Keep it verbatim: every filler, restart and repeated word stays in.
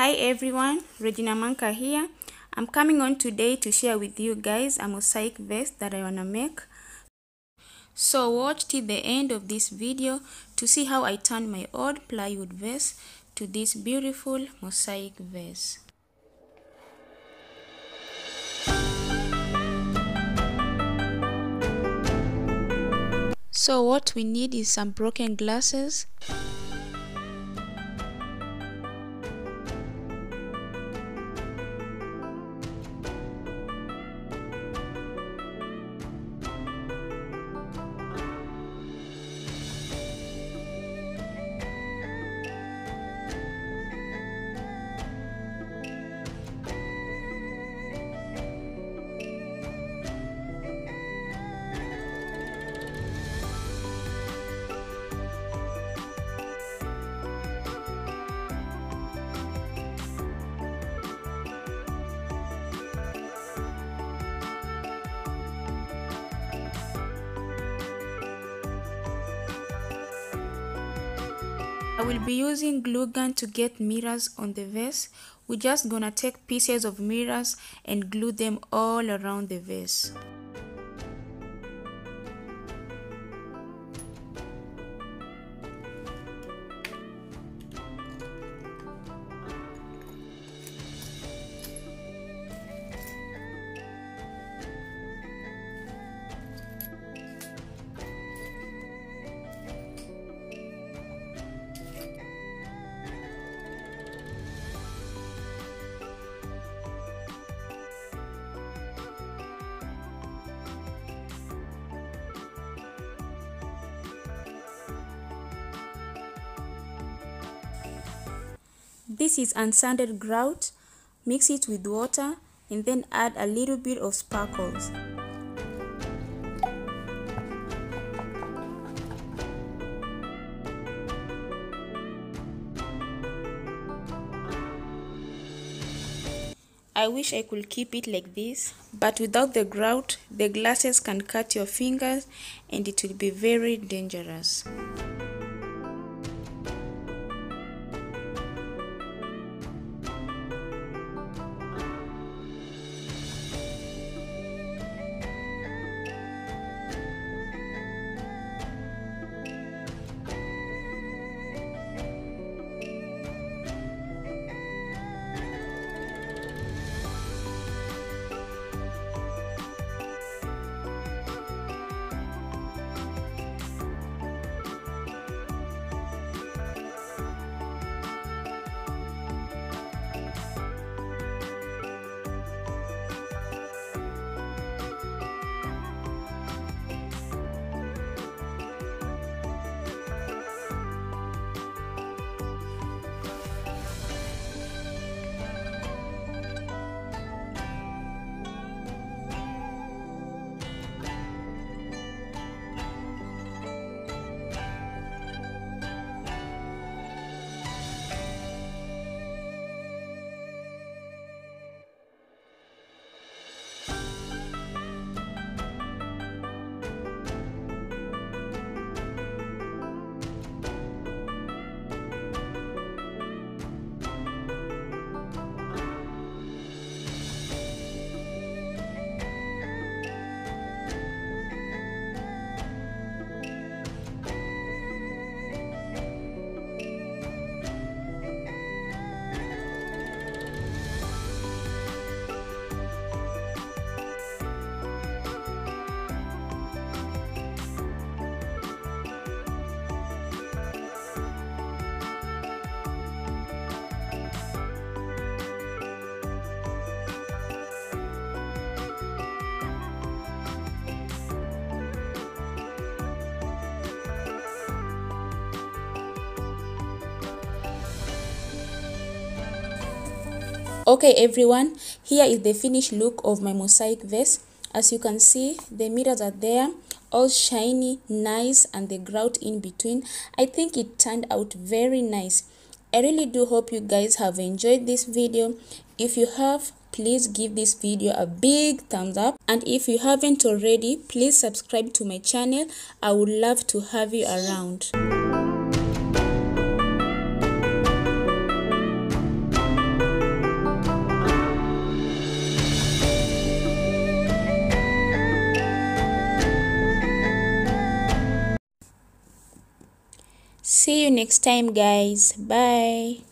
Hi everyone, Regina Manka here. I'm coming on today to share with you guys a mosaic vase that I wanna make. So watch till the end of this video to see how I turned my old plywood vase to this beautiful mosaic vase. So what we need is some broken glasses, I will be using glue gun to get mirrors on the vase. We're just gonna take pieces of mirrors and glue them all around the vase. This is unsanded grout. Mix it with water and then add a little bit of sparkles. I wish I could keep it like this, but without the grout, the glasses can cut your fingers and it will be very dangerous. Okay everyone, here is the finished look of my mosaic vase. As you can see, the mirrors are there, all shiny, nice, and the grout in between. I think it turned out very nice. I really do hope you guys have enjoyed this video. If you have, please give this video a big thumbs up, and if you haven't already, please subscribe to my channel. I would love to have you around. See you next time, guys. Bye.